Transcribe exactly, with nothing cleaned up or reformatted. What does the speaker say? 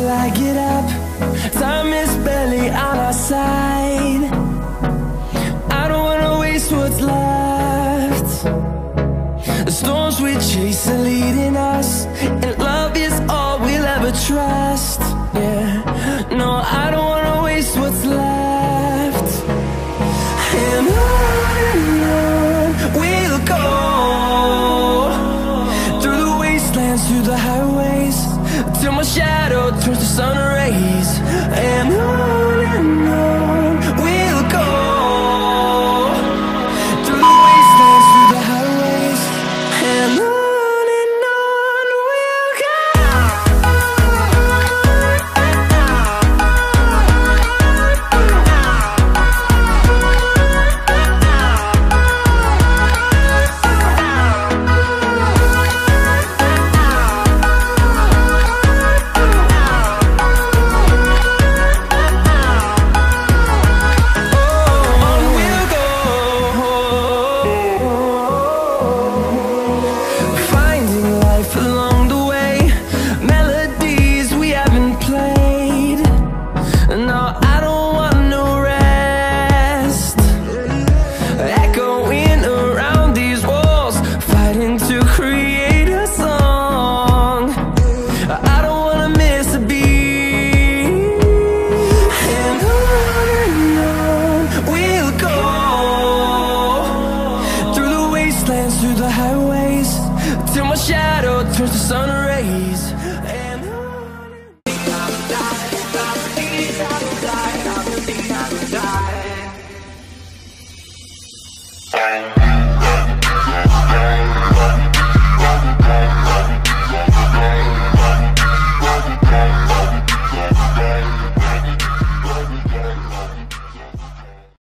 I get up. Time is barely on our side. I don't wanna waste what's left. The storms we chase are leading us, and love is all we'll ever trust. Yeah, no, I don't wanna waste what's left. And on and on we'll go, through the wastelands, through the highways, till my shadow turns to sun rays. And on and on we'll go, through the wastelands, through the highways, and on and on we'll go. Through the highways, till my shadow turns to sun rays. And on.